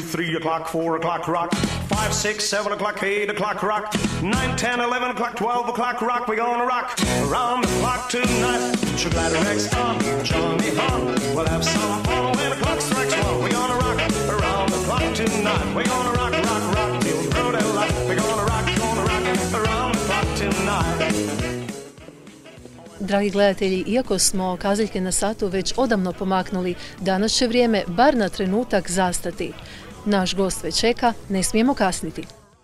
3 o'clock, 4 o'clock, rock. 5, 6, 7 o'clock, 8 o'clock, rock. 9, 10, 11 o'clock, 12 o'clock, rock. We're gonna rock around the clock tonight. Put your glider next on, Johnny Hawk. We'll have some fun when the clock strikes 1. We're gonna rock around the clock tonight. We're gonna rock, rock, rock till the broad light. We're gonna rock around the clock tonight. Dragi gledatelji, iako smo kazaljke na satu već odavno pomaknuli, danas će vrijeme bar na trenutak zastati. Naš gost već čeka, ne smijemo kasniti.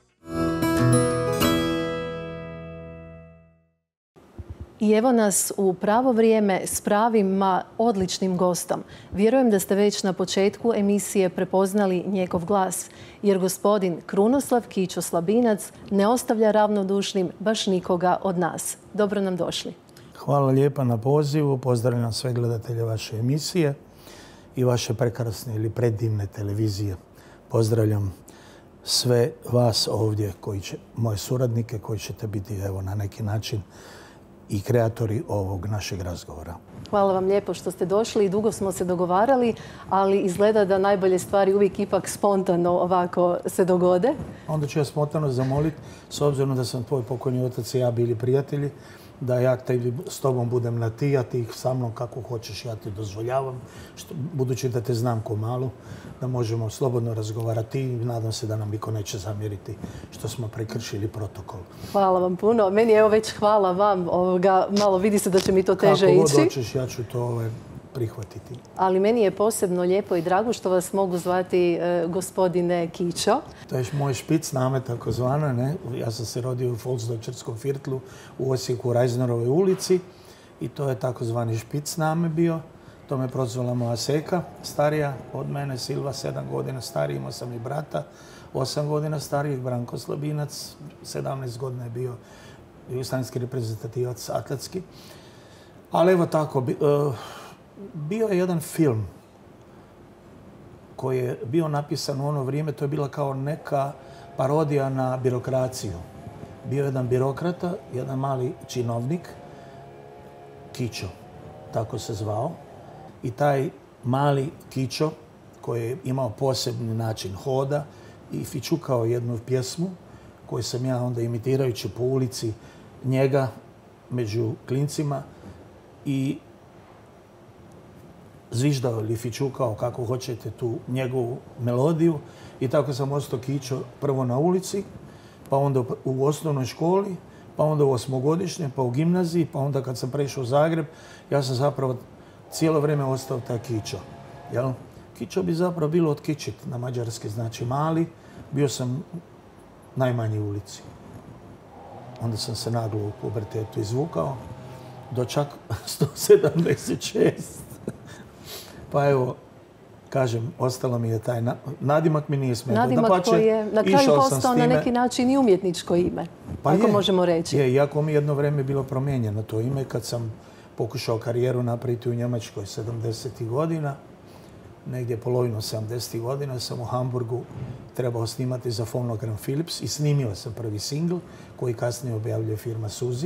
I evo nas u pravo vrijeme s pravim, odličnim gostom. Vjerujem da ste već na početku emisije prepoznali njegov glas, jer gospodin Krunoslav Kićo Slabinac ne ostavlja ravnodušnim baš nikoga od nas. Dobro nam došli. Hvala lijepa na pozivu. Pozdravljam sve gledatelje vaše emisije i vaše prekrasne ili predivne televizije. Pozdravljam sve vas ovdje, moje suradnike koji ćete biti evo na neki način i kreatori ovog našeg razgovora. Hvala vam lijepo što ste došli. Dugo smo se dogovarali, ali izgleda da najbolje stvari uvijek ipak spontano ovako se dogode. Onda ću ja spontano zamoliti, s obzirom da sam tvoj pokojni otac i ja bili prijatelji, da ja s tobom budem na ti, a ti sa mnom kako hoćeš, ja ti dozvoljavam. Budući da te znam ko malo, da možemo slobodno razgovarati i nadam se da nam niko neće zamjeriti što smo prekršili protokol. Hvala vam puno. Meni je evo već hvala vam. Malo vidi se da će mi to teže ići. Kako god hoćeš, ja ću to prihvatiti. Ali meni je posebno lijepo i drago što vas mogu zvati gospodine Kićo. To je moj špicname takozvana, ne? Ja sam se rodio u Volksdeutscherskom Viertlu u Osijeku u Reisnerovoj ulici i to je takozvani špicname bio. To me prozvala moja seka, starija od mene, Silva, 7 godina stariji, imao sam i brata, 8 godina starijeg, Branko Slabinac, 17 godina je bio jugoslavenski reprezentativac atletski. Ali evo tako, bio je jedan film koji je bio napisan u ono vrijeme, to je bila kao neka parodija na birokraciju. Bio je jedan birokrata, jedan mali činovnik, Kićo, tako se zvao. I taj mali Kićo, koji je imao posebni način hoda i fičukao jednu pjesmu, koju sam ja onda imitirajući po ulici njega među klincima i zviždao ili fičukao, kako hoćete, tu njegovu melodiju. I tako sam ostao Kićo prvo na ulici, pa onda u osnovnoj školi, pa onda u osmogodišnje, pa u gimnaziji, pa onda kad sam prešao u Zagreb, ja sam zapravo cijelo vrijeme ostao taj Kićo. Kićo bi zapravo bilo od kičit na mađarski, znači mali. Bio sam najmanji u ulici. Onda sam se naglo u pubertetu izvukao do čak 176. Pa evo, kažem, ostalo mi je taj nadimak mi nije smetao. Nadimak koji je na kraju postao na neki način i umjetničko ime, ako možemo reći. Iako mi jedno vrijeme bilo promijenjeno to ime kad sam pokušao karijeru napraviti u Njemačkoj 70. godina. Negdje polovinu 70. godina sam u Hamburgu trebao snimati za fonogram Philips i snimio sam prvi singl koji kasnije objavljuje firma Suzy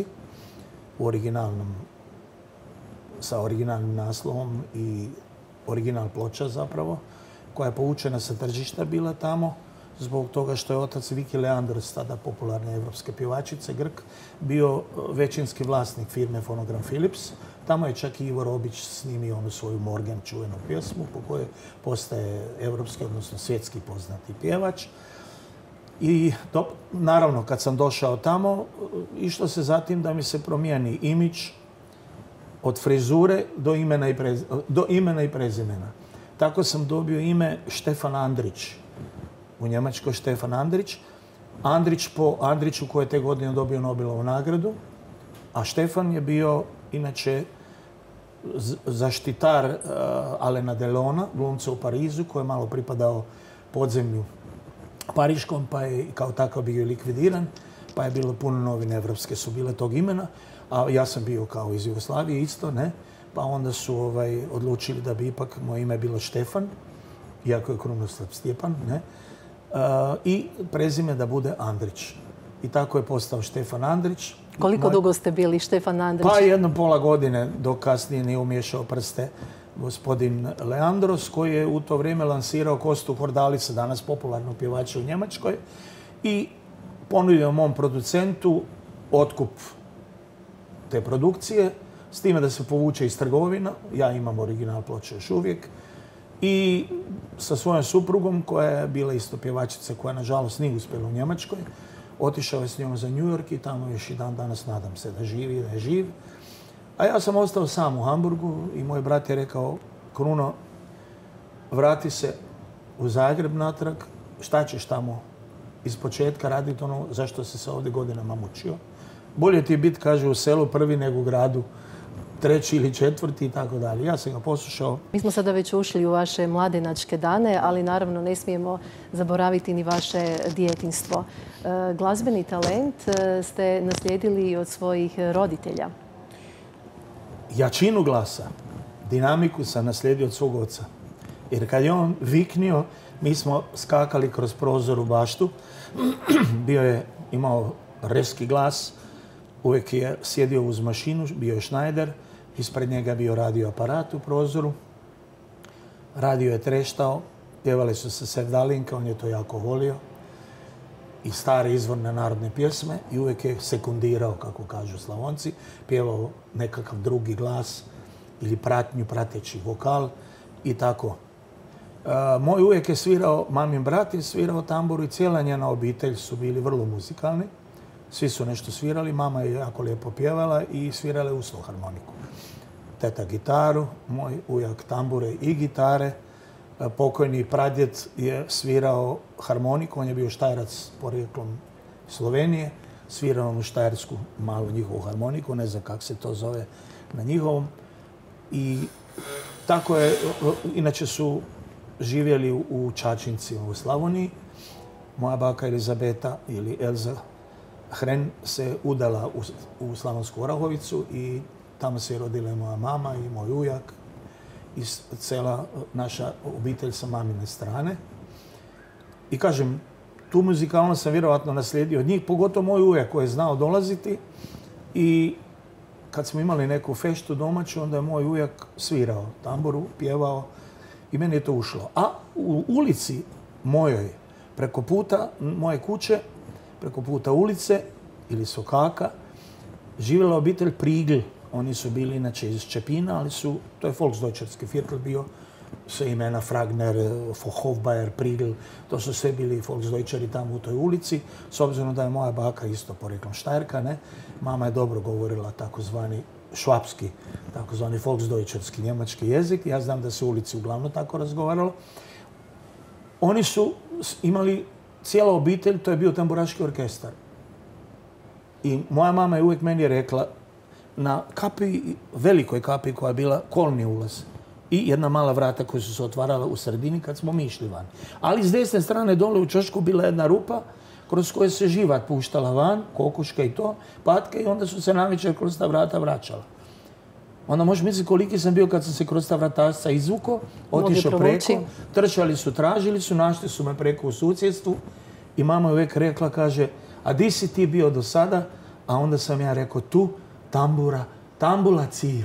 sa originalnim naslovom i original ploča zapravo, koja je povučena sa tržišta bila tamo zbog toga što je otac Viki Leandros, tada popularne evropske pjevačice, Grk, bio većinski vlasnik firme Fonogram Philips. Tamo je čak i Ivo Robić snimio onu svoju Morgan čuvenu pjesmu po kojoj postaje evropski, odnosno svjetski poznati pjevač. I naravno, kad sam došao tamo, išlo se zatim da mi se promijeni imidž od frizure do imena i prezimena. Tako sam dobio ime Štefan Andrić. U Njemačkoj Štefan Andrić. Andrić po Andriću koji je te godine dobio Nobelovu nagradu. A Štefan je bio inače zaštitar Alena Delona, glumca u Parizu, koji je malo pripadao podzemlju pariškom, pa je kao takav bio likvidiran. Pa je bilo puno novine evropske su bile tog imena. A ja sam bio kao iz Jugoslavije isto, ne? Pa onda su odlučili da bi ipak moje ime bilo Štefan, iako je Krunoslav Stjepan, ne? I prezime da bude Andrić. I tako je postao Štefan Andrić. Koliko dugo ste bili Štefan Andrić? Pa 1,5 godine, dok kasnije nije umiješao prste gospodin Leandros, koji je u to vrijeme lansirao Kostu Hordalica, danas popularnog pjevača u Njemačkoj, i ponudio mom producentu otkup te produkcije, s time da se povuče iz trgovina. Ja imam original ploče još uvijek. I sa svojom suprugom, koja je bila isto pjevačica, koja nažalost nije uspjela u Njemačkoj, otišao je s njom za New York i tamo još i dan danas nadam se da živi, da je živ. A ja sam ostao sam u Hamburgu i moj brat je rekao: Kruno, vrati se u Zagreb natrag, šta ćeš tamo iz početka raditi ono zašto si se ovdje godinama mučio. Bolje ti je biti, kaže, u selu prvi nego u gradu treći ili četvrti i tako dalje. Ja sam ga poslušao. Mi smo sada već ušli u vaše mladenačke dane, ali naravno ne smijemo zaboraviti ni vaše djetinjstvo. Glazbeni talent ste naslijedili od svojih roditelja. Jačinu glasa, dinamiku sam naslijedio od svog oca. Jer kad je on viknio, mi smo skakali kroz prozor u baštu. Bio je imao reski glas, uvijek je sjedio uz mašinu, bio je Schneider, ispred njega bio radio aparat u prozoru. Radio je treštao, pjevali su se Sevdalinka, on je to jako volio. I stare izvorne narodne pjesme i uvijek je sekundirao, kako kažu Slavonci, pjevao nekakav drugi glas ili pratnju, prateći vokal i tako. Moj uvijek je svirao, mamin brat je svirao tamburu i cijela njena obitelj su bili vrlo muzikalni. Svi su nešto svirali, mama je jako lijepo pjevala i svirala usnu harmoniku. Teta gitaru, moj ujak tambure i gitare. Pokojni pradjed je svirao harmoniku, on je bio Štajerac porijeklom Slovenije, svirao mu štajersku malu njihovu harmoniku, ne znam kako se to zove na njihovom. I tako je, inače su živjeli u Čačinci u Slavoniji. Moja baka Elizabeta ili Elza Hren se udala u Slavonsku Orahovicu i tamo se je rodila moja mama i moj ujak i cijela naša obitelj sa mamine strane. I kažem, tu muzikalnost sam vjerovatno naslijedio od njih, pogotovo moj ujak koji je znao dolaziti i kad smo imali neku feštu domaću, onda je moj ujak svirao tamburu, pjevao i meni je to ušlo. A u ulici mojoj, preko puta moje kuće, preko puta ulice ili Sokaka, živjela obitelj Prigl. Oni su bili inače iz Čepina, ali to je volksdeutscherski firkel bio, sve imena Fragner, Hofbayer, Prigl, to su sve bili volksdeutscheri tamo u toj ulici, s obzirom da je moja baka isto porijeklom Štajerka, ne? Mama je dobro govorila takozvani švapski, takozvani volksdeutscherski njemački jezik. Ja znam da se u ulici uglavnom tako razgovaralo. Oni su imali cijela obitelj, to je bio tamburaški orkestar. I moja mama je uvijek meni rekla, na kapi, velikoj kapi koja je bila kolni ulaz i jedna mala vrata koja su se otvarala u sredini kad smo mi išli van. Ali s desne strane dole u čošku bila jedna rupa kroz koju se živat puštala van, kokoška i to, patke, i onda su se navečer kroz ta vrata vraćala. Onda možeš misliti koliki sam bio kad sam se kroz ta vratasca izvuko, otišao preko, trčali su, tražili su, našli su me preko u susjedstvu i mama je uvijek rekla, kaže, a di si ti bio do sada? A onda sam ja rekao, tu, tambula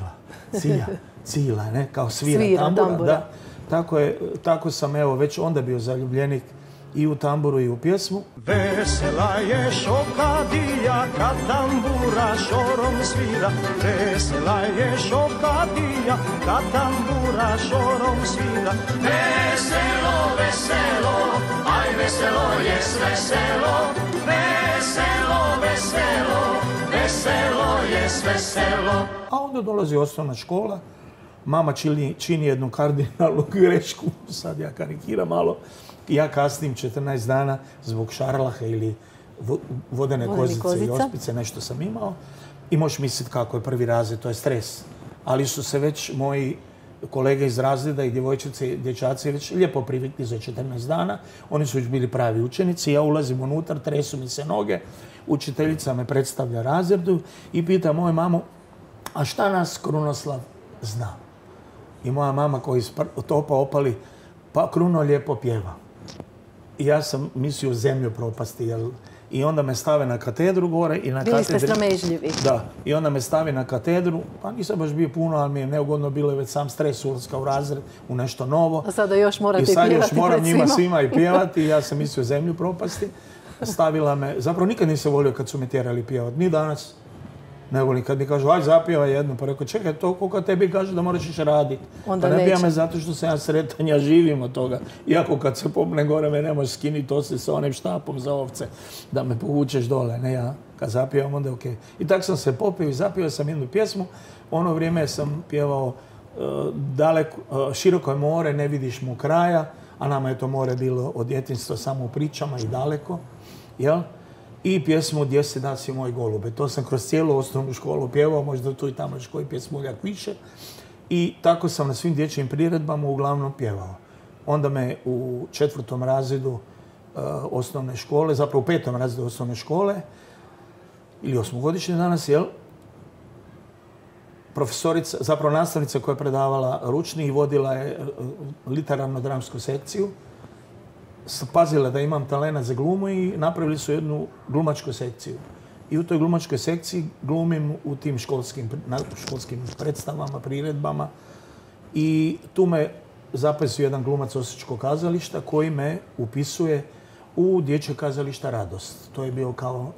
cila, ne, kao svira tambura. Da. Tako sam, evo, već onda bio zaljubljenik i u tamburu i u pjesmu. Vesela je šokadija kad tambura šorom svira. Vesela je šokadija kad tambura šorom svira. Veselo, veselo, aj veselo je sve selo. Veselo, veselo, veselo je sve selo. A onda dolazi osnovna škola. Mama čini jednu kardinalnu grešku, sad ja karikiram malo. Ja kasnim 14 dana zbog šarlaha ili vodene kozice i ospice, nešto sam imao. I možeš misliti kako je prvi razred, to je stres. Ali su se već moji kolege iz razreda i djevojčice i dječaci već lijepo privikli za 14 dana. Oni su već bili pravi učenici. Ja ulazim unutar, tresu mi se noge. Učiteljica me predstavlja razredu i pita moju mamu, a šta nas Krunoslav zna? I moja mama koja iz topa opali, pa Kruno lijepo pjeva. I ja sam mislio zemlju propasti, jer I onda me stave na katedru gore i na katedri... Bili ste sramežljivi. Da. I onda me stavi na katedru, pa nisam baš bio puno, ali mi je neugodno bilo već sam stres ulaska u razred, u nešto novo. A sada još morate pjevati pred svima. I sad još moram njima svima i pjevati. Ja sam mislio zemlju propasti. Stavila me, zapravo nikad nisam volio kad su me tjerali pjevati, ni danas. Ne volim kad mi kažu, aj zapjevaj jednu, pa rekao, čekaj, to koliko tebi kaže da moraš ići raditi. Pa ne pija me zato što sam ja sretan, ja živim od toga. Iako kad se popne gore me ne možeš skiniti osim sa onim štapom za ovce, da me povučeš dole, ne ja. Kad zapjevam, onda je okej. I tak sam se popio i zapjevao sam jednu pjesmu. Ono vrijeme sam pjevao široko je more, ne vidiš mu kraja, a nama je to more bilo od djetinjstva samo u pričama i daleko. Jel? I pjesmu Gdje si da si moj golube. To sam kroz cijelu osnovnu školu pjevao, možda tu i tamo još koji pjesmuljak više. I tako sam na svim dječjim priredbama uglavnom pjevao. Onda me u 4. razredu osnovne škole, zapravo u 5. razredu osnovne škole, ili 8-godišnje danas, jel? Profesorica, zapravo nastavnica koja je predavala ručni i vodila je literarno-dramsku sekciju, pazila da imam talent za glumu i napravili su jednu glumačku sekciju. I u toj glumačkoj sekciji glumim u tim školskim predstavama, priredbama. I tu me zapisuje jedan glumac Osječkog kazališta koji me upisuje u dječje kazališta Radost. To je bio kao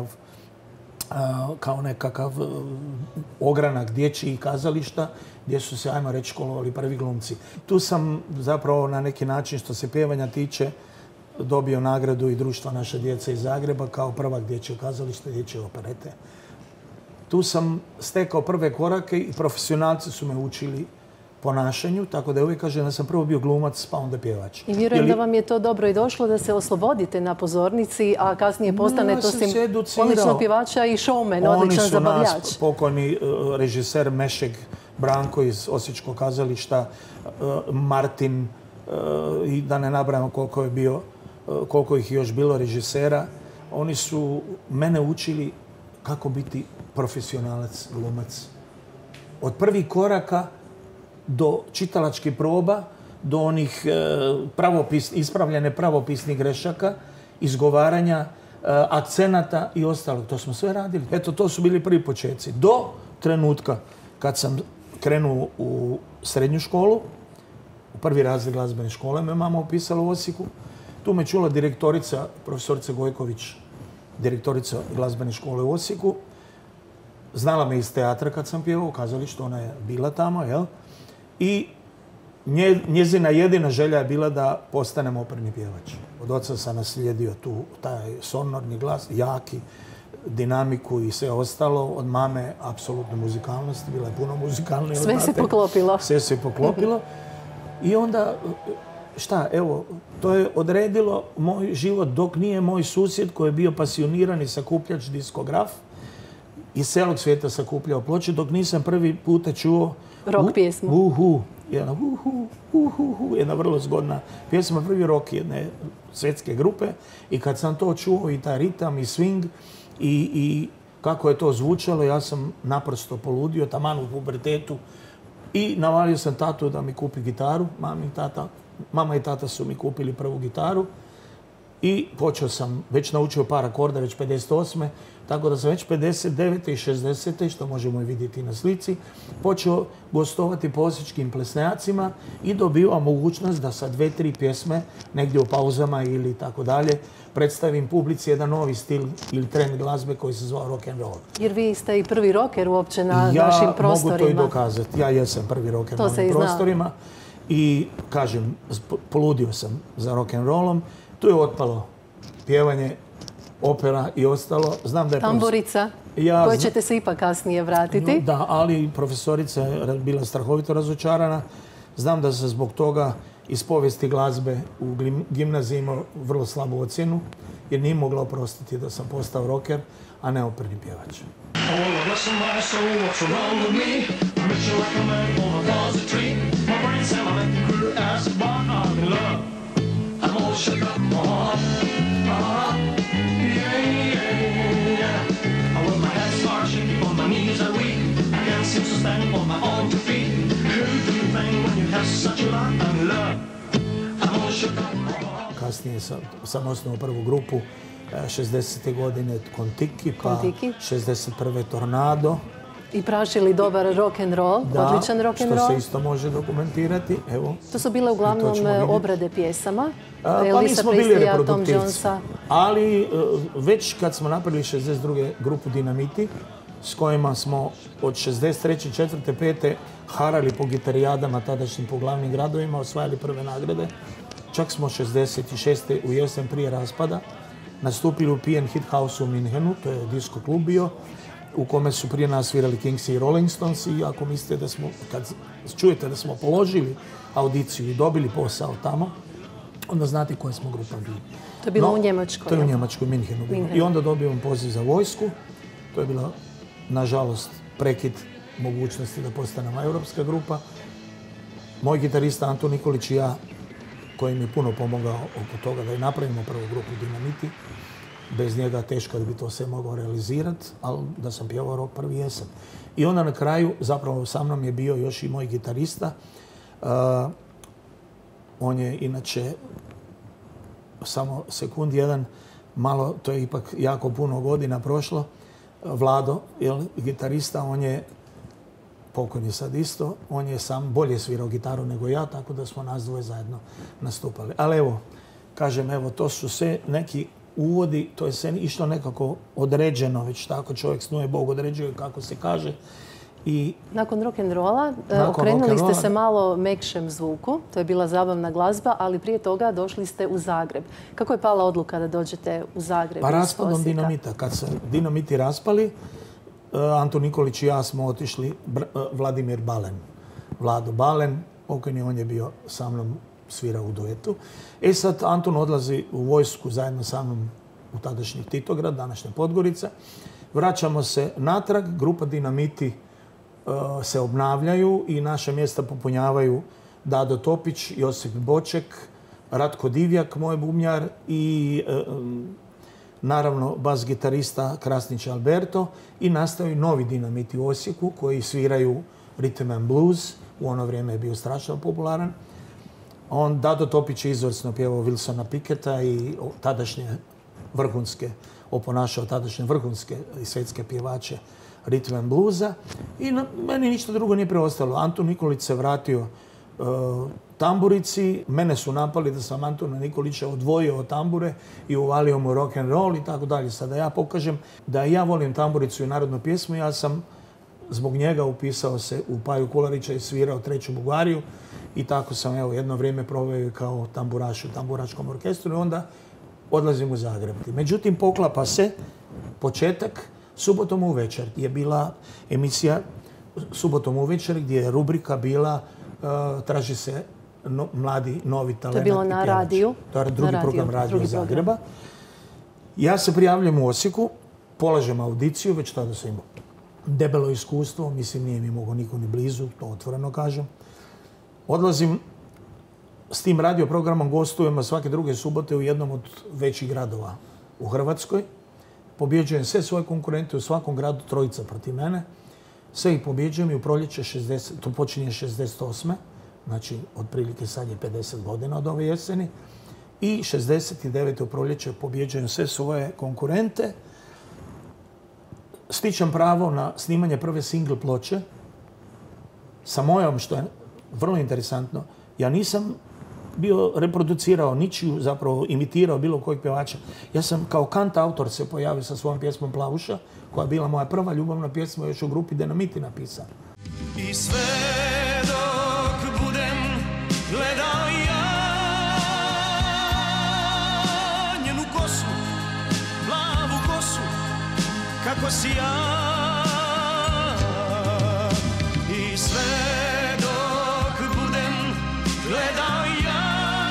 nekakav ogranak dječjih kazališta gdje su se, ajmo reći, školovali prvi glumci. Tu sam zapravo na neki način, što se pjevanja tiče, dobio nagradu i Društva naše djece iz Zagreba kao prvak dječjeg kazališta, dječje operete. Tu sam stekao prve korake i profesionalci su me učili ponašanju, tako da uvijek kažem da sam prvo bio glumac, pa onda pjevač. I vjerujem da vam je to dobro i došlo da se oslobodite na pozornici, a kasnije postanete osim odličnog pjevača i showman, odličan zabavljač. Oni su nas, pokojni režiser Mešeg Branko iz Osječkog kazališta, Martin, i da ne nabrajamo koliko ih je još bilo režisera, oni su mene učili kako biti profesionalac, glumac. Od prvih koraka do čitalačkih proba, do onih ispravljene pravopisnih grešaka, izgovaranja, akcenata i ostalog. To smo sve radili. Eto, to su bili prvi početci. Do trenutka kad sam krenuo u srednju školu, u prvi razred glazbene škole me mama upisala u Osijeku. Tu me čula direktorica, profesorica Gojković, direktorica glazbene škole u Osijeku. Znala me iz teatra kad sam pjevao u kazalištu, ona je bila tamo, jel? I njezina jedina želja je bila da postanem operni pjevač. Od oca sam naslijedio tu taj sonorni glas, jaki, dinamiku i sve ostalo. Od mame apsolutno muzikalnost, bila je puno muzikalnija. Sve se poklopilo. Sve se poklopilo. I onda, evo, to je odredilo moj život dok nije moj susjed koji je bio pasionirani sakupljač diskograf iz celog svijeta sakupljao ploče, dok nisam prvi puta čuo rock pjesmu. Jedna vrlo zgodna pjesma, prvi rock jedne svjetske grupe. I kad sam to čuo, i taj ritam, i swing, i kako je to zvučalo, ja sam naprosto poludio, taman u pubertetu. I navalio sam tatu da mi kupi gitaru. Mama i tata su mi kupili prvu gitaru. I počeo sam, već naučio par akorda, već 58. Tako da sam već 59. i 60. što možemo i vidjeti na slici, počeo gostovati po osječkim plesnjacima i dobio mogućnost da sa 2-3 pjesme, negdje u pauzama ili tako dalje, predstavim publici jedan novi stil ili trend glazbe koji se zvao rock and roll. Jer vi ste i prvi rocker uopće na našim prostorima. Ja mogu to i dokazati. Ja jesam prvi rocker na ovim prostorima. I kažem, poludio sam za rock and rollom. Tu je otpalo pjevanje, opera i ostalo. Znam da je tamburica, koje ćete se ipak kasnije vratiti. Da, ali profesorica je bila strahovito razočarana. Znam da se zbog toga iz povijesti glazbe u gimnaziji imao vrlo slabu ocjenu, jer nije mogla oprostiti da sam postao rocker, a ne operni pjevač. Kasnije sam osnovao prvu grupu 60. godine Kontiki, pa 61. Tornado. I prašili dobar rock and roll, odličan rock and roll. Što se isto može dokumentirati. Evo, to su bile uglavnom obrade pjesama. Pa nismo bili reproduktivci. Ali već kad smo napravili 62. grupu Dinamiti, s kojima smo od 63. 4. 5. harali po gitarijadama tadašnjim po glavnim gradovima, osvajali prve nagrade. Čak smo 66. u jesen prije raspada nastupili u P&H Hit House u Minhenu, to je disko klub bio, u kome su prije nas svirali Kingsi i Rolling Stones i ako mislite da smo, kad čujete da smo položili audiciju i dobili posao tamo, onda znate koja smo grupa bili. To je bilo u Njemačkoj. To je u Njemačkoj, Minhenu. I onda dobijem poziv za vojsku. To je bila, nažalost, prekid mogućnosti da postanemo europska grupa. Moj gitarista Antun Nikolić i ja, koji mi je puno pomogao oko toga da i napravimo prvu grupu Dinamiti. Bez njega teško da bi to sve mogao realizirati, ali da sam pjevao rock prvi jesam. I onda na kraju, zapravo sa mnom je bio još i moj gitarista. On je inače, samo sekund jedan, malo, to je ipak jako puno godina prošlo, Vlado, gitarista, on je, pokojni je sad isto, on je sam bolje svirao gitaru nego ja, tako da smo nas dvoje zajedno nastupali. Ali evo, kažem, evo, to su sve neki uvodi, to je sve išlo nekako određeno, već tako čovjek snuje, Bog određuje kako se kaže. I nakon rock'n'rolla okrenuli ste se malo mekšem zvuku, to je bila zabavna glazba, ali prije toga došli ste u Zagreb. Kako je pala odluka da dođete u Zagreb? Pa raspadom Dinamita. Kad se Dinamiti raspali, Antun Nikolić i ja smo otišli, Vladimir Balen, Vlado Balen, pokojni, on je bio sa mnom, svirao u duetu. Sad Antun odlazi u vojsku zajedno sa mnom u tadašnji Titograd, današnja Podgorica. Vraćamo se natrag, grupa Dinamiti se obnavljaju i naše mjesta popunjavaju Dado Topić, Josip Boček, Ratko Divjak, moj bubnjar i naravno bas gitarista Krasnić Alberto i nastaju novi Dinamiti u Osijeku koji sviraju rhythm and blues, u ono vrijeme je bio strašno popularan. Dado Topić je izvrsno pjevao Wilsona Picketta i tadašnje vrhunske, oponašao tadašnje vrhunske i svjetske pjevače rhythm and bluesa i meni ništa drugo nije preostalo. Antun Nikolić se vratio tamburici, mene su napali da sam Antuna Nikolića odvojio od tambure i uvalio mu rock and roll i tako dalje. Sada ja pokažem da ja volim tamburicu i narodnu pjesmu, ja sam zbog njega upisao se u Paju Kularića i svirao treću Bugariju i tako sam jedno vrijeme proveo kao tamburaš u tamburačkom orkestru i onda odlazim u Zagreb. Međutim, poklapa se početak subotom uvečer je bila emisija subotom uvečer gdje je rubrika bila traži se mladi, novi talent. To je bilo na radiju. To je drugi program radija Zagreba. Ja se prijavljam u Osijeku, polažem audiciju, već tada sam imao debelo iskustvo, mislim nije mi mogao niko ni blizu, to otvoreno kažem. Odlazim s tim radioprogramom, gostujemo svake druge subote u jednom od većih gradova u Hrvatskoj. Pobjeđujem sve svoje konkurente u svakom gradu, trojica protiv mene. Sve ih pobjeđujem i u proljeće 60, to počinje 68. Znači, otprilike sad je 50 godina od ove jeseni. I 69. u proljeće pobjeđujem sve svoje konkurente. Stičem pravo na snimanje prve single ploče sa mojom, što je vrlo interesantno. Ja nisam bio reproducirao ničiju, zapravo imitirao bilo kojeg pjevača. Ja sam kao kantautor se pojavio sa svojom pjesmom Plavuša, koja je bila moja prva ljubavna pjesma još u grupi Dinamiti napisana. I sve dok budem gledao ja njenu kosu, plavu kosu, kako si ja. I sve dok budem gledao ja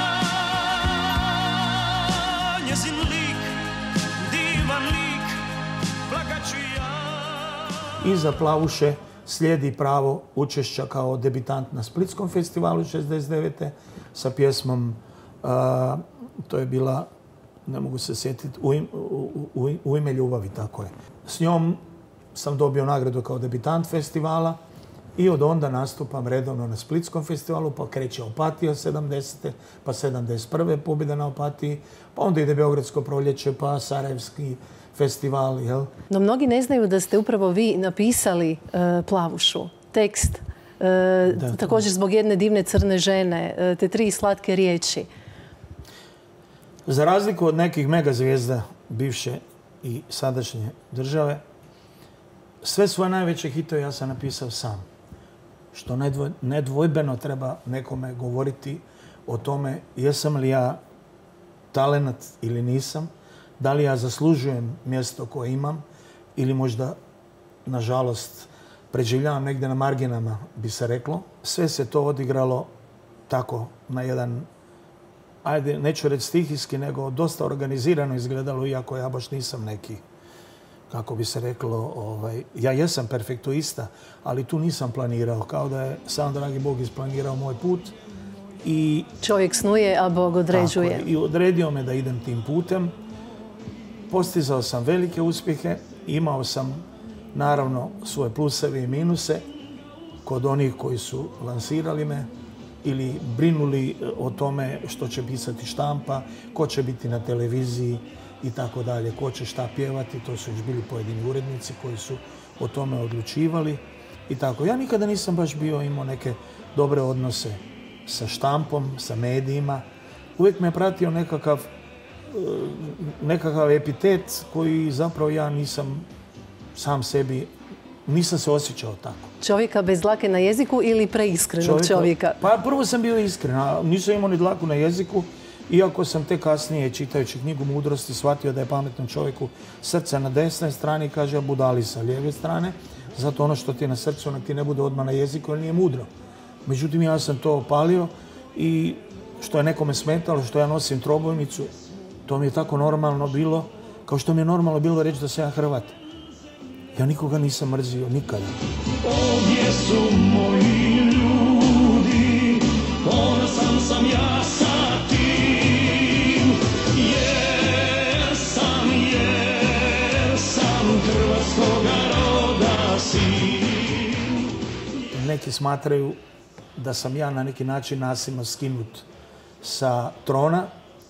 njezin lik, divan lik, plakaću ja. Iza Plavuše slijedi pravo učešća kao debitant na Splitskom festivalu 69. sa pjesmom, to je bila, ne mogu se sjetiti, u ime ljubavi, tako je. S njom sam dobio nagradu kao debitant festivala I od onda nastupam redovno na Splitskom festivalu, pa kreće Opatija 70. pa 71. pobjeda na Opatiji, pa onda ide Beogradsko proljeće, pa Sarajevski festival. Jel? No mnogi ne znaju da ste upravo vi napisali Plavušu, tekst, također zbog jedne divne crne žene, te 3 slatke riječi. Za razliku od nekih megazvijezda bivše i sadašnje države, sve svoje najveće hitove ja sam napisao sam. Što nedvojbeno treba nekome govoriti o tome jesam li ja talenat ili nisam, da li ja zaslužujem mjesto koje imam ili možda, nažalost, preživljavam negdje na marginama, bi se reklo. Sve se to odigralo tako na jedan, ajde, neću reći stihijski, nego dosta organizirano izgledalo, iako ja baš nisam neki, kako bi se reklo, ja jesam perfektuista, ali tu nisam planirao, kao da je sam dragi Bog isplanirao moj put. I čovjek snuje, a Bog određuje. Tako, i odredio me da idem tim putem. Postizao sam velike uspjehe, imao sam naravno svoje pluseve i minuse kod onih koji su lansirali me ili brinuli o tome što će pisati štampa, ko će biti na televiziji i tako dalje, ko će šta pjevati. To su još bili pojedini urednici koji su o tome odlučivali i tako. Ja nikada nisam baš imao neke dobre odnose sa štampom, sa medijima. Uvijek me pratio nekakav epitet koji zapravo ja nisam sam sebi, nisam se osjećao tako. Čovjeka bez dlake na jeziku ili preiskrenog čovjeka? Pa prvo sam bio iskren, a nisam imao ni dlaku na jeziku, iako sam te kasnije, čitajući knjigu Mudrosti, shvatio da je pametnom čovjeku srce na desnoj strani, kaže, a budali sa lijeve strane. Zato ono što ti je na srcu, ti ne bude odmah na jeziku, jer nije mudro. Međutim, ja sam to opalio i što je nekome smetalo, što ja nosim trobojnicu, to mi je tako normalno bilo, kao što mi je normalno bilo reći da sam ja Hrvat. Ja nikoga nisam mrzio, nikada. Ovdje su moji ljudi, ponosan sam ja sa tim, jer sam hrvatskoga roda sin. Neki smatraju da sam ja na neki način nasilno skinut sa trona,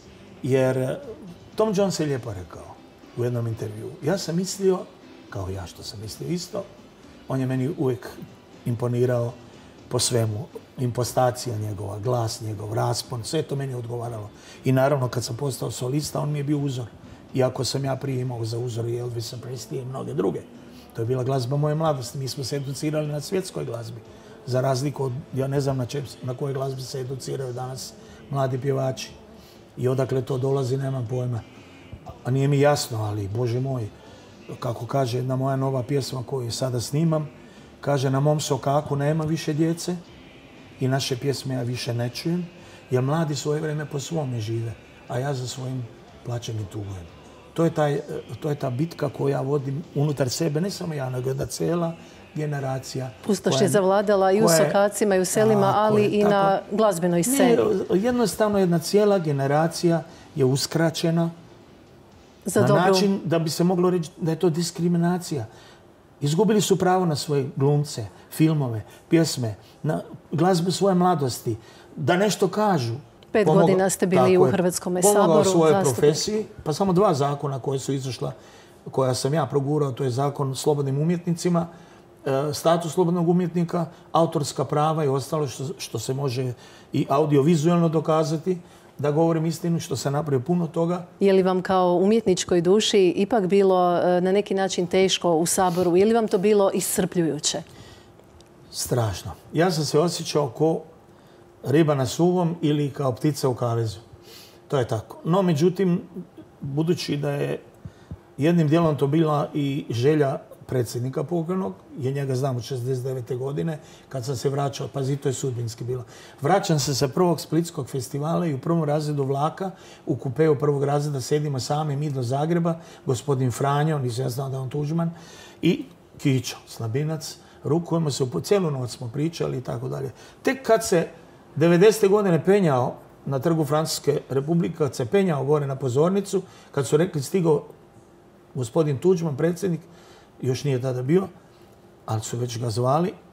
jer Tom Jones je lijepo rekao u jednom intervjuu. Ja sam mislio, kao ja što sam mislio isto, on je meni uvijek imponirao po svemu. Impostacija njegova, glas njegov, raspon, sve to meni odgovaralo. I naravno kad sam postao solista, on mi je bio uzor. Iako sam ja prije imao za uzor i Elvisa Preslija i mnoge druge. To je bila glazba moje mladosti. Mi smo se educirali na svjetskoj glazbi. Za razliku od, ja ne znam na kojoj glazbi se educiraju danas mladi pjevači. I odakle to dolazi, nemam pojma. A nije mi jasno, ali, Bože moj, kako kaže jedna moja nova pjesma koju sada snimam, kaže, na mom sokaku nema više djece i naše pjesme ja više ne čujem, jer mladi svoje vrijeme po svome žive, a ja za svojim plačem i tugujem. To je ta bitka koju ja vodim unutar sebe, ne samo ja, nego da cijela generacija. Pustoš je zavladala i u sokacima i u selima, ali i na glazbenoj sceni. Jednostavno jedna cijela generacija je uskraćena na način da bi se moglo reći da je to diskriminacija. Izgubili su pravo na svoje glumce, filmove, pjesme, na glazbu svoje mladosti, da nešto kažu. 5 godina ste bili u Hrvatskom saboru. Pomogao svojoj profesiji, pa samo 2 zakona koje su izašla, koja sam ja progurao, to je zakon o slobodnim umjetnicima, status slobodnog umjetnika, autorska prava i ostalo što se može i audiovizualno dokazati, da govorim istinu, što se napravio puno toga. Je li vam kao umjetničkoj duši ipak bilo na neki način teško u Saboru? Je li vam to bilo iscrpljujuće? Strašno. Ja sam se osjećao ko riba na suvom ili kao ptica u kavezu. To je tako. No, međutim, budući da je jednim dijelom to bila i želja predsjednika pokojnog, je njega znam od 69. godine, kad sam se vraćao, pazi, to je sudbinski bilo. Vraćam se sa prvog Splitskog festivala i u prvom razredu vlaka, u kupeu prvog razreda sedimo sami mi do Zagreba, gospodin Franjo, nisam ja znao da je on Tuđman, i Kićo, Slabinac, rukujemo se, cijelu noć smo pričali i tako dalje. Tek kad se 90. godine penjao na trgu Francuske republike, kad se penjao gore na pozornicu, kad su rekli stigao gospodin Tuđman, predsjednik, još nije tada bio, ali su već ga zvali,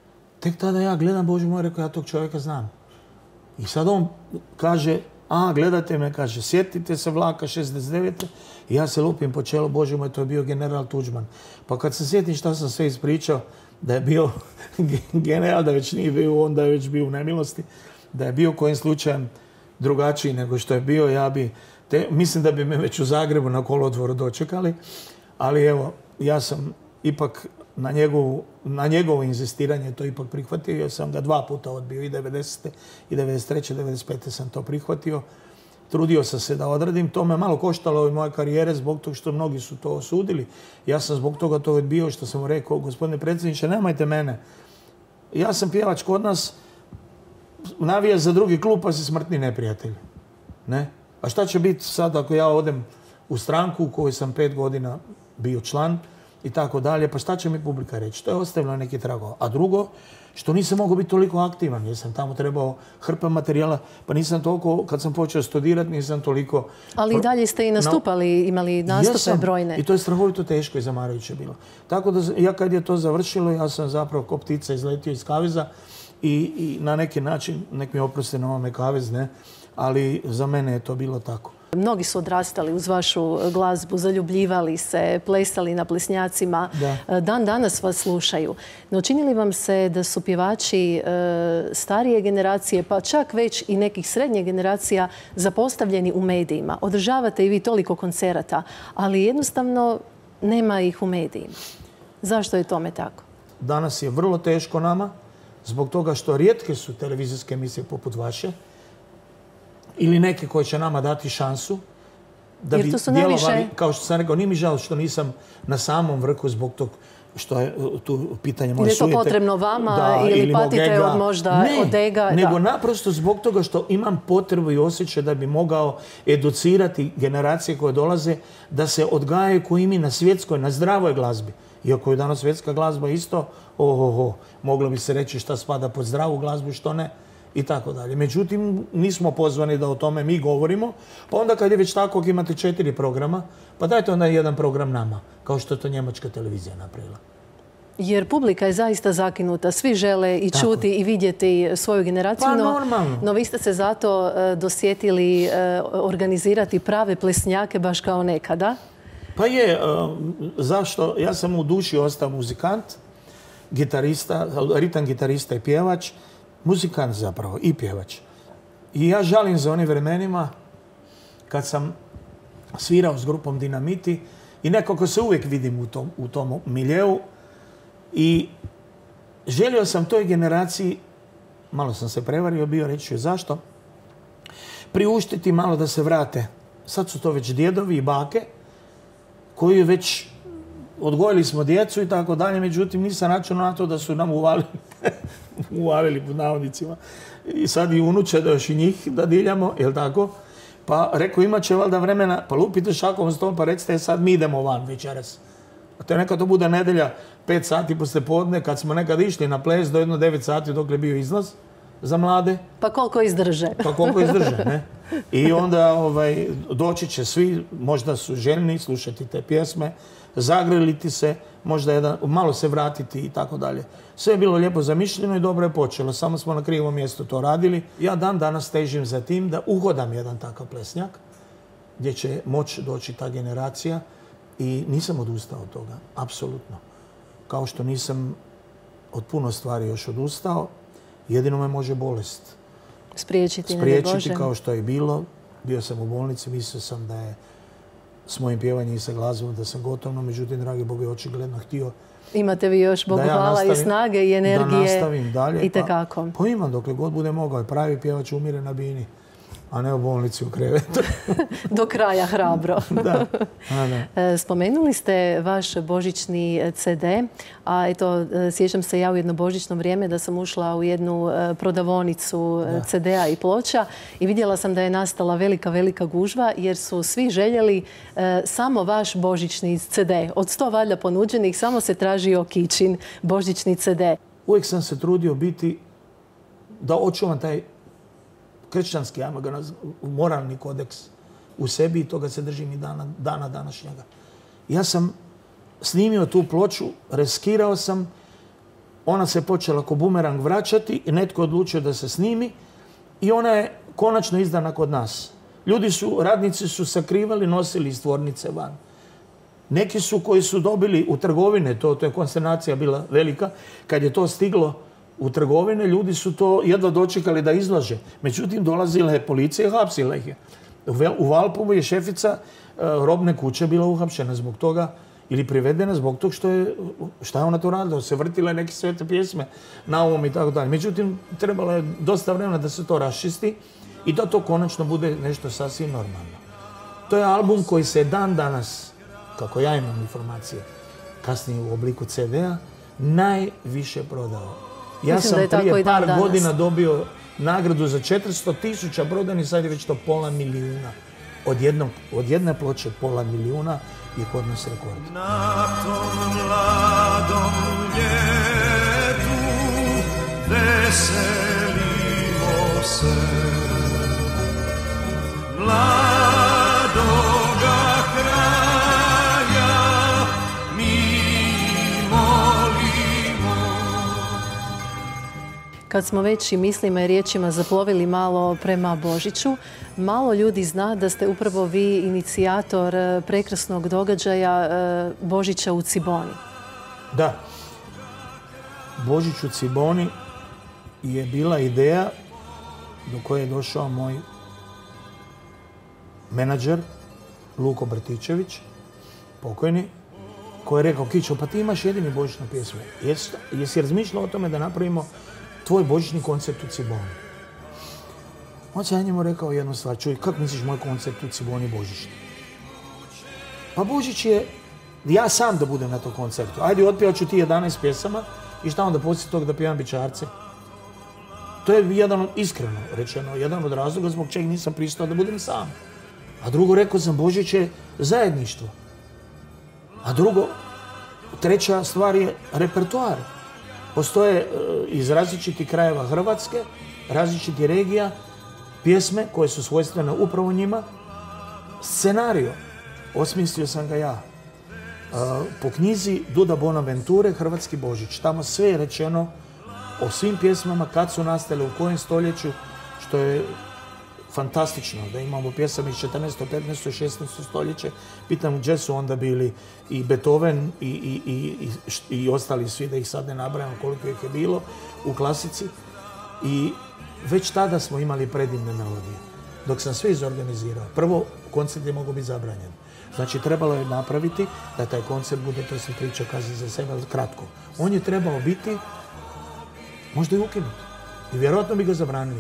tek tada ja gledam, Bože moj, rekao, ja tog čovjeka znam. I sad on kaže, gledajte me, kaže, sjetite se vlaka 69. I ja se lupim po čelu, Bože moj, to je bio general Tuđman. Pa kad se sjetim šta sam sve ispričao, da je bio general, da već nije bio on, da je već bio u nemilosti, da je bio kojim slučajem drugačiji nego što je bio, mislim da bi me već u Zagrebu na kolodvoru dočekali, ali evo, ja sam ipak na njegovo inzistiranje to ipak prihvatio. Ja sam ga 2 puta odbio, i 90. i 93. 95. sam to prihvatio. Trudio sam se da odradim. To me malo koštalo i moje karijere zbog toga što mnogi su to osudili. Ja sam zbog toga to odbio, što sam mu rekao, gospodine predsjedniče, nemojte mene. Ja sam pjevač kod nas, navija za drugi klub, pa si smrtni neprijatelj. Ne? A šta će biti sad ako ja odem u stranku u kojoj sam 5 godina bio član i tako dalje, pa šta će mi publika reći? To je ostavilo neki tragova. A drugo, što nisam mogao biti toliko aktivan, jer sam tamo trebao hrpa materijala, pa nisam toliko, kad sam počeo studirati, nisam toliko... Ali i dalje ste i nastupali, imali nastupe brojne. I to je strahovito teško i zamarajuće bilo. Tako da, ja kad je to završilo, ja sam zapravo ko ptica izletio iz kaveza i na neki način, nek mi oproste na ovome kavez, ne, ali za mene je to bilo tako. Mnogi su odrastali uz vašu glazbu, zaljubljivali se, plesali na plesnjacima. Dan danas vas slušaju. No čini li vam se da su pjevači starije generacije, pa čak već i nekih srednjih generacija, zapostavljeni u medijima? Održavate i vi toliko koncerata, ali jednostavno nema ih u medijima. Zašto je tome tako? Danas je vrlo teško nama, zbog toga što rijetke su televizijske emisije poput vaše, ili neke koje će nama dati šansu da bi djelovali, kao što sam rekao, nije mi žao što nisam na samom vrhu zbog tog što je tu pitanje moje sujete. Ili je to potrebno vama ili patite od možda od ega? Nego naprosto zbog toga što imam potrebu i osjećaj da bi mogao educirati generacije koje dolaze da se odgajaju koji mi na svjetskoj, na zdravoj glazbi. Iako je danas svjetska glazba isto, moglo bi se reći šta spada pod zdravu glazbu, što ne. I tako dalje. Međutim, nismo pozvani da o tome mi govorimo, pa onda kad je već tako, imate 4 programa, pa dajte onda jedan program nama, kao što je to njemačka televizija napravila. Jer publika je zaista zakinuta. Svi žele i čuti i vidjeti svoju generaciju. Pa normalno. No vi ste se zato dosjetili organizirati prave plesnjake baš kao nekada. Pa je. Zašto? Ja sam u duši ostao muzikant, gitarista, ritam gitarista i pjevač, muzikant zapravo i pjevač. I ja žalim za onim vremenima kad sam svirao s grupom Dinamiti i nekako se uvijek vidim u tom miljeu i želio sam toj generaciji, malo sam se prevario bio, reći ću zašto, priuštiti malo da se vrate. Sad su to već djedovi i bake koji već odgojili smo djecu i tako dalje, međutim nisam računao na to da su nam uvalili pod navodnicima. I sad i unuče da još i njih da diljamo, jel tako? Pa rekao, imat će valjda vremena, pa lupite šakom stol pa recite sad mi idemo van večeras. A to nekad to bude nedjelja 5 sati poslije podne, kad smo nekad išli na ples do 9 sati dok je bio izlaz za mlade. Pa koliko izdrže. Ne? I onda doći će svi, možda su željni slušati te pjesme, zagrliti se, možda malo se vratiti i tako dalje. Sve je bilo lijepo zamišljeno i dobro je počelo, samo smo na krivom mjestu to radili. Ja dan danas težim za tim da uhodam jedan takav plesnjak gdje će moći doći ta generacija i nisam odustao od toga, apsolutno. Kao što nisam od puno stvari još odustao, jedino me može bolest spriječiti kao što je bilo. Bio sam u bolnici, mislio sam da je s mojim pjevanjem i sa glazbom da sam gotovno, međutim, dragi Bog je očigledno htio. Imate vi još, Bogu hvala, i snage i energije. Da nastavim dalje. Itekako. Pa imam, dokle god bude mogao. Pravi pjevač umire na bini, a ne u bolnici u krevetu. Do kraja hrabro. Da. Spomenuli ste vaš božićni CD, a eto, sjećam se ja u jedno božićno vrijeme da sam ušla u jednu prodavonicu CD-a i ploča i vidjela sam da je nastala velika gužva jer su svi željeli samo vaš božićni CD. Od 100 valjda ponuđenih samo se tražio Kičin božićni CD. Uvijek sam se trudio biti da očuvam taj kršćanski, ajmo ga moralni kodeks u sebi i toga se držim i dana današnjega. Ja sam snimio tu ploču, reskirao sam ona se počela ko bumerang vraćati i netko je odlučio da se snimi i ona je konačno izdana kod nas. Radnici su sakrivali, nosili iz tvornice van. Neki su koji su dobili u trgovine, to je konsternacija bila velika, kad je to stiglo u trgovine, ljudi su to jedva dočekali da izlože. Međutim, dolazila je policija i hapsila ih je. U Valpovu je šefica robne kuće bila uhapšena zbog toga ili privedena zbog toga šta je ona to radila. Se vrtila neke svete pjesme na ovom i tako dalje. Međutim, trebalo je dosta vremena da se to raščisti i da to konačno bude nešto sasvim normalno. To je album koji se dan danas, kako ja imam informacije, kasnije u obliku CD-a, najviše prodao. Ja sam prije par godina dobio nagradu za 400.000 prodanih, sad je već to $500.000. Od jedne ploče $500.000 je kod nas rekord. Na tom mladom ljetu veselimo se, mladoga kraja mi molimo. Kad smo već i mislima i riječima zaplovili malo prema Božiću, malo ljudi zna da ste upravo vi inicijator prekrasnog događaja Božića u Ciboni. Da. Božić u Ciboni je bila ideja do koje je došao moj menadžer Luko Brtičević, pokojni, koji je rekao: Kićo, pa ti imaš jedini božićnu pjesmu. Jesi razmišljao o tome da napravimo tvoj božićni koncert u Ciboni? On se ja njemu rekao jednu stvar: čuj, kako misliš moj koncert u Ciboni božićni? Pa Božić je ja sam da budem na tom koncertu. Ajde, otpjevat ću ti 11 pjesama i šta onda poslije toga da pjevam bičarce? To je iskreno rečeno, jedan od razloga zbog čega nisam pristao da budem sam. A drugo, rekao sam, Božić je zajedništvo. A drugo, treća stvar je repertoar. Postoje iz različitih krajeva Hrvatske, različitih regija, pjesme koje su svojstvene upravo njima. Scenario, osmislio sam ga ja. Po knjizi Duda Bonaventure, Hrvatski Božić. Tamo sve je rečeno o svim pjesmama, kad su nastale, u kojem stoljeću, što je fantastično, da imamo pjesama iz 14., 15. i 16. stoljeće. Pitam, gdje su onda bili i Beethoven i ostali svi, da ih sad ne nabrajam koliko ih je bilo u klasici. I već tada smo imali predivne melodije. Dok sam sve izorganizirao, prvo, koncert je mogao biti zabranjen. Znači, trebalo je napraviti da taj koncert bude, to se priča, kaže za sebe, kratko. On je trebao biti možda i ukinut. I vjerojatno bi ga zabranili.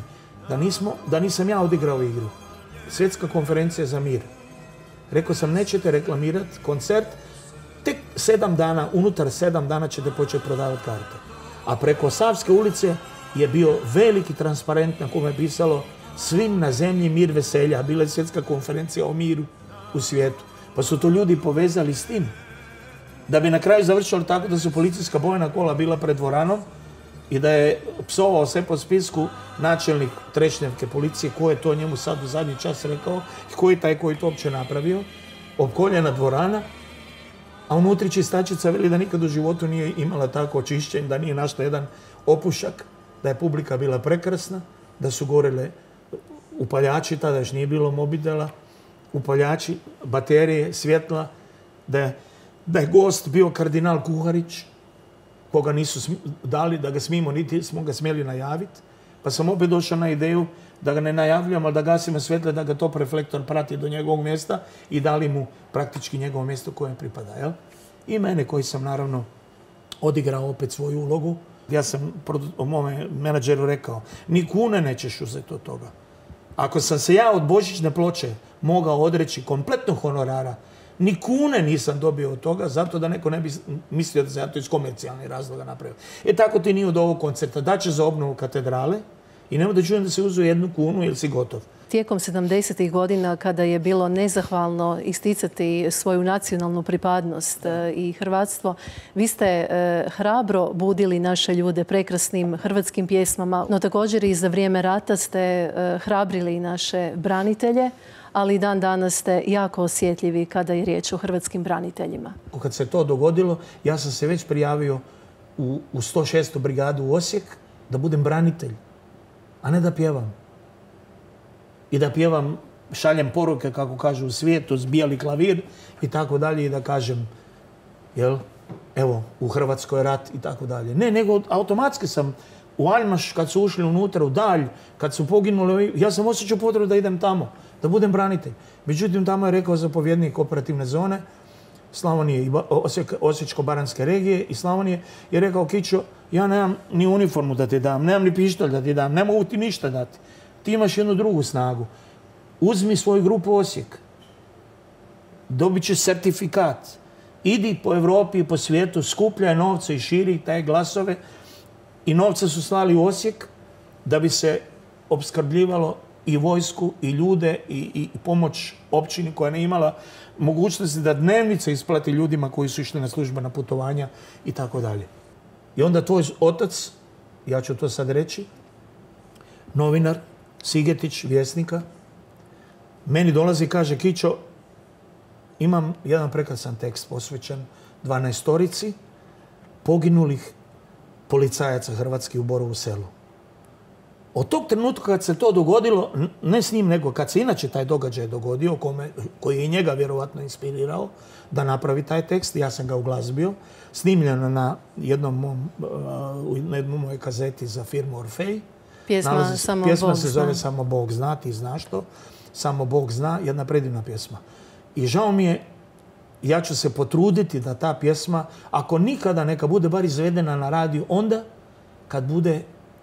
Da nisam ja odigrao igru. Svjetska konferencija za mir. Rekao sam, nećete reklamirati koncert, tek 7 dana, unutar 7 dana ćete početi prodavati karte. A preko Savske ulice je bio veliki transparent na kome je pisalo: svim na zemlji mir, veselja. Bila je svjetska konferencija o miru u svijetu. Pa su to ljudi povezali s tim. Da bi na kraju završilo tako da su policijska bojna kola bila pred dvoranom i da je psovao sve po spisku načelnik Trešnjevke policije, ko je to njemu sad u zadnji čas rekao i ko je taj koji to uopće napravio. Opkoljena dvorana, a unutri čistačica veli da nikad u životu nije imala tako očišćen, da nije našla jedan opušak, da je publika bila prekrasna, da su gorele upaljači, tada još nije bilo mobitela, upaljači, baterije, svjetla, da je gost bio kardinal Kuharić, koga nisu dali da ga smijemo, niti smo ga smjeli najaviti. Pa sam opet došao na ideju da ga ne najavljamo, ali da gasimo svjetle, da ga top reflektor prati do njegovog mjesta i dali mu praktički njegovo mjesto kojem pripada. Jel? I mene koji sam naravno odigrao opet svoju ulogu. Ja sam mome menadžeru rekao: ni kune nećeš uzeti od toga. Ako sam se ja od božićne ploče mogao odreći kompletno honorara, ni kune nisam dobio od toga, zato da neko ne bi mislio da se ja to iz komercijalnih razloga napravio. Tako ti nije od ovog koncerta. Daće za obnovu katedrale i nemoj da čujem da se uzu 1 kunu ili si gotov. Tijekom 70. godina, kada je bilo nezahvalno isticati svoju nacionalnu pripadnost i hrvatstvo, vi ste hrabro budili naše ljude prekrasnim hrvatskim pjesmama, no također i za vrijeme rata ste hrabrili naše branitelje, ali dan danas ste jako osjetljivi kada je riječ o hrvatskim braniteljima. Kad se to dogodilo, ja sam se već prijavio u 106. brigadu u Osijek, da budem branitelj, a ne da pjevam. I da pjevam, šaljem poruke, kako kažu u svijetu, zbijali klavir i tako dalje, i da kažem, jel, evo, u Hrvatskoj rat i tako dalje. Ne, nego automatski sam u Aljmaš, kad su ušli unutra, u Dalj, kad su poginuli, ja sam osjećao potrebu da idem tamo, da budem branitelj. Međutim, tamo je rekao zapovjednik operativne zone Slavonije i Osječko-baranjske regije i Slavonije, je rekao, Kićo, ja nemam ni uniformu da ti dam, nemam ni pištolj da ti dam, ne mogu ti ništa dati. Ti imaš jednu drugu snagu. Uzmi svoju grupu Osijek. Dobit ćeš certifikat. Idi po Europi i po svijetu, skupljaj novce i širi taj glasove. I novce su slali u Osijek da bi se opskrbljivalo i vojsku, i ljude, i pomoć općini koja ne imala mogućnosti da dnevnice isplati ljudima koji su išli na službena putovanja i tako dalje. I onda tvoj otac, ja ću to sad reći, novinar, Sigetić, Vjesnika, meni dolazi i kaže, Kićo, imam jedan prekrasan tekst posvećen 12-torici poginulih policajaca hrvatskih u Borovu Selu. Od tog trenutka kad se to dogodilo, ne s njim, nego kad se inače taj događaj dogodio, koji je i njega vjerovatno inspirirao da napravi taj tekst, ja sam ga uglazbio, snimljeno na jednoj mojoj kazeti za firmu Orfej. Pjesma se zove Samo Bog zna, ti znaš to. Samo Bog zna, jedna predivna pjesma. I žao mi je, ja ću se potruditi da ta pjesma, ako nikada, neka bude bar izvedena na radiju, onda kad bude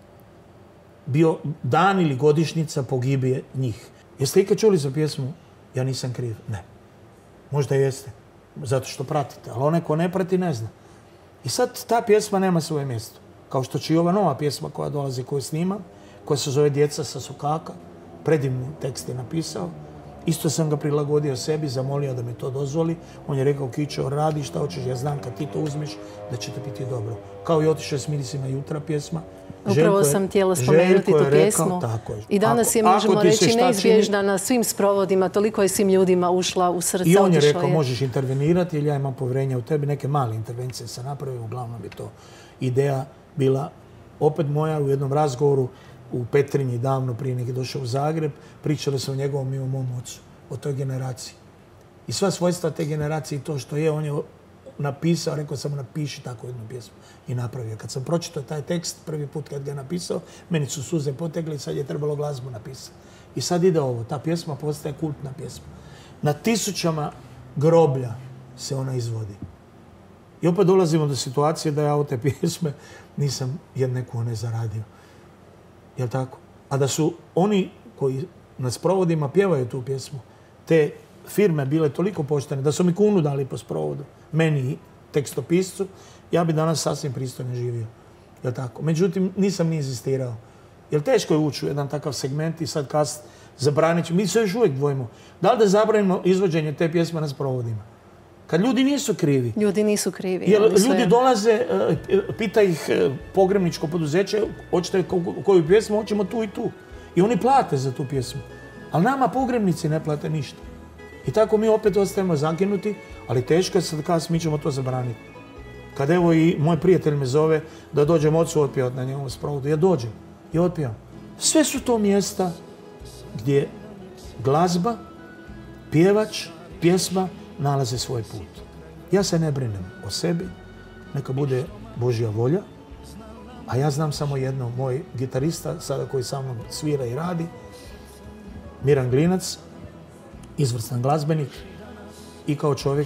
bio dan ili godišnjica pogibije njih. Jeste ikad čuli za pjesmu Ja nisam kriv? Ne. Možda jeste, zato što pratite, ali onaj ko ne prati ne zna. I sad ta pjesma nema svoje mjesto. Kao što će i ova nova pjesma koja dolazi, koju snimam, koja se zove Djeca sa Sokaka, predivni tekst je napisao. Isto sam ga prilagodio sebi, zamolio da mi to dozvoli. On je rekao, Kićo, radi šta hoćeš, ja znam kad ti to uzmeš da će te biti dobro. Kao i Otišao s mirisima jutra pjesma. Upravo sam htjela spomenuti tu pjesmu. I danas je, možemo reći, neizbježna na svim sprovodima. Toliko je svim ljudima ušla u srce. I on je rekao, možeš intervenirati, jer ja imam povjerenja u tebi. Neke male intervencije sam napravio, uglavnom bi to ideja bila opet moja u jednom razgovoru u Petrinji davno prije nek je došao u Zagreb. Pričali su o njegovom i o mom ocu, o toj generaciji. I sva svojstva te generacije i to što je, on je napisao, rekao sam mu napiši tako jednu pjesmu i napravio. Kad sam pročitao taj tekst prvi put kad ga je napisao, meni su suze potegli i sad je trebalo glazbu napisati. I sad ide ovo, ta pjesma postaje kultna pjesma. Na tisućama groblja se ona izvodi. I opet dolazimo do situacije da ja od te pjesme nisam jedne kune zaradio. Jel' tako? A da su oni koji na sprovodima pjevaju tu pjesmu, te firme bile toliko poštene da su mi kunu dali po sprovodu, meni i tekstopiscu, ja bi danas sasvim pristojno živio. Jel' tako? Međutim, nisam ni inzistirao. Jer teško je ući u jedan takav segment i sad kasnije zabranit ću. Mi se još uvijek dvojimo. Da li da zabranimo izvođenje te pjesme na sprovodima? Kad ljudi nisu krivi. Ljudi nisu krivi. Jer ljudi dolaze, pita ih pogrebničko poduzeće, hoćete koju pjesmu, hoćemo tu i tu. I oni plate za tu pjesmu. Ali nama pogrebnici ne plate ništa. I tako mi opet ostajemo zakinuti, ali teško je sad kasnije, mi ćemo to zabraniti. Kad evo i moj prijatelj me zove da dođem ocu otpjevati na njegovom sprovodu, ja dođem i otpjevam. Sve su to mjesta gdje glazba, pjevač, pjesma nalaze svoj put. Ja se ne brinem o sebi, neka bude Božja volja, a ja znam samo jedno, moj gitarista, sada koji sa mnom svira i radi, Miran Glinac, izvrstan glazbenik i kao čovjek,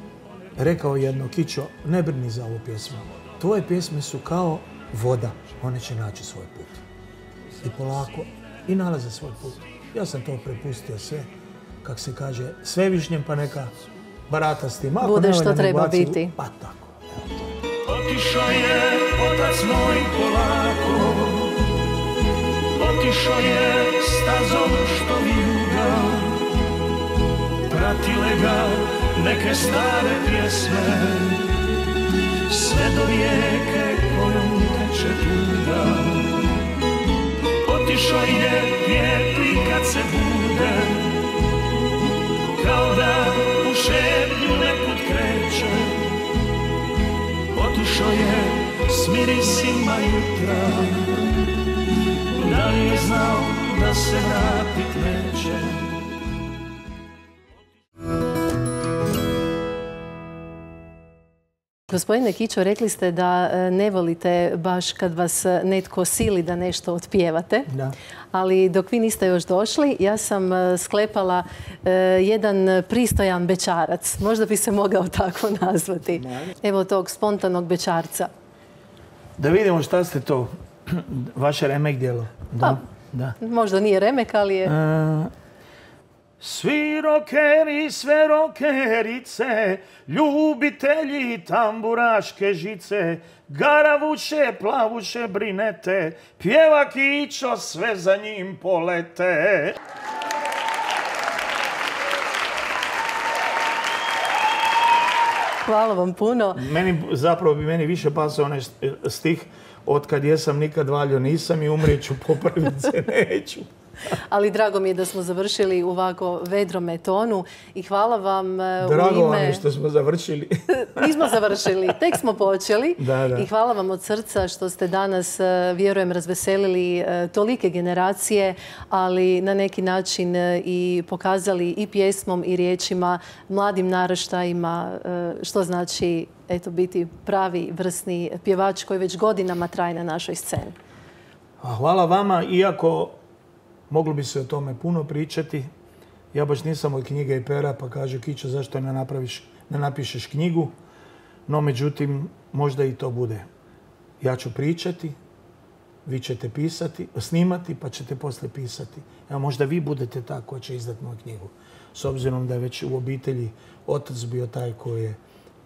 rekao jedno, Kićo, ne brini za ovu pjesmu. Tvoje pjesme su kao voda, one će naći svoj put. I polako, i nalaze svoj put. Ja sam to prepustio sve, kak se kaže, svevišnjem, pa neka barata s tim. Bude što treba biti. Pa tako. Otišao je otac moj polako, otišao je stazom što vijuga, pratile ga neke stare pjesme, sve do rijeke kojom teče tuga. Otišao je lijepi kad se bude, kao da u šetnju nekud kreće. Otišao je s mirisima jutra. Da li je znao da se vratit neće? Gospodine Kićo, rekli ste da ne volite baš kad vas netko sili da nešto otpjevate. Da. Ali dok vi niste još došli, ja sam sklepala jedan pristojan bećarac. Možda bi se mogao tako nazvati. Evo tog spontanog bećarca. Da vidimo šta ste to, vaše remek djelo. Da, da. Možda nije remek, ali je... Svi rokeri, sve rokerice, ljubitelji tamburaške žice, garavuše, plavuše, brinete, pjeva Kićo, sve za njim polete. Hvala vam puno. Zapravo bi meni više pasao onaj stih od kad jesam nikad valjo nisam i umrijeću popravit se neću. Ali drago mi je da smo završili u ovako vedrome tonu i hvala vam u ime... Drago vam je što smo završili. Nismo završili, tek smo počeli. Da. I hvala vam od srca što ste danas, vjerujem, razveselili tolike generacije, ali na neki način i pokazali i pjesmom i riječima mladim naraštajima što znači biti pravi vrsni pjevač koji već godinama traje na našoj sceni. Hvala vama, iako moglo bi se o tome puno pričati. Ja baš nisam od knjige i pera, pa kaže Kićo zašto ne napišeš knjigu. No, međutim, možda i to bude. Ja ću pričati, vi ćete pisati, snimati, pa ćete poslije pisati. Evo, možda vi budete ta koja će izdati moju knjigu. S obzirom da je već u obitelji otac bio taj koji je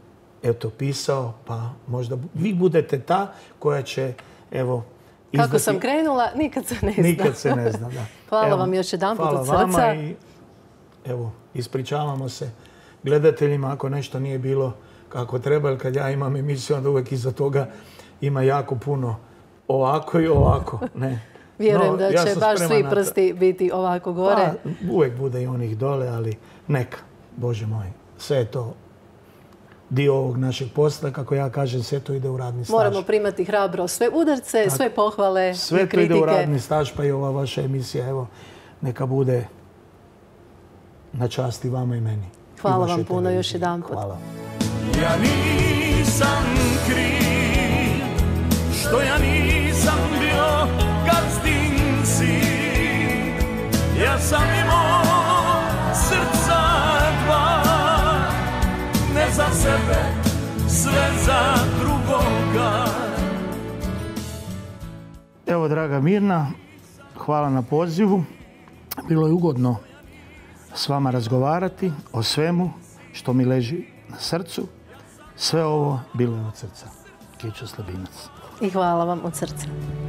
pisao, pa možda vi budete ta koja će, evo, izdati... Kako sam krenula, nikad se ne zna. Nikad se ne zna, da. Hvala vam još jedanput od srca. Hvala vama i evo, ispričavamo se gledateljima ako nešto nije bilo kako treba, jer kad ja imam emisiju, onda uvijek iza toga ima jako puno ovako i ovako. Ne. Vjerujem da će baš svi prsti biti ovako gore. Pa, uvijek bude i onih dole, ali neka, Bože moj, sve je to dio ovog našeg posla, kako ja kažem, sve to ide u radni staž. Moramo primati hrabro sve udarce, tako, sve pohvale, sve i kritike. Sve to ide u radni staž, pa i ova vaša emisija, evo, neka bude na časti vama i meni. Hvala vam puno još jedanput. Hvala. Ja nisam kriv, što ja nisam bio gazdin sin. Ja sam imao srca dva, ne za sebe, sve za drugoga. Evo, draga Mirna, hvala na pozivu. Bilo je ugodno s vama razgovarati o svemu što mi leži na srcu. Sve ovo bilo je od srca. Kićo Slabinac. I hvala vam od srca.